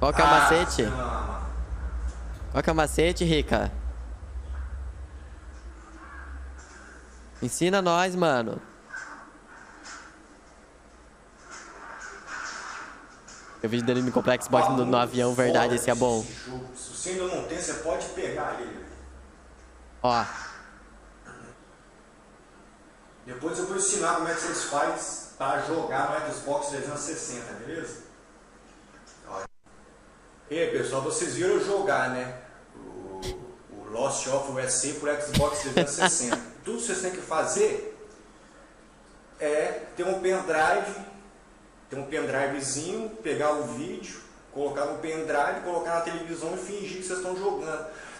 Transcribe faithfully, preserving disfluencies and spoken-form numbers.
Qual que é o Ah, macete? não. Qual que é o macete, Rica? Ensina nós, mano. Eu vi dele me comprar Xbox no, no avião, verdade, esse é bom. Esse jogo. Se você ainda não tem, você pode pegar ele. Ó. Depois eu vou ensinar como é que vocês fazem para jogar no Xbox trezentos e sessenta, beleza? E aí, pessoal, vocês viram eu jogar, né? O, o Lost of U S A por Xbox trezentos e sessenta. Tudo que vocês têm que fazer é ter um pendrive, ter um pendrivezinho, pegar o vídeo, colocar no pendrive, colocar na televisão e fingir que vocês estão jogando.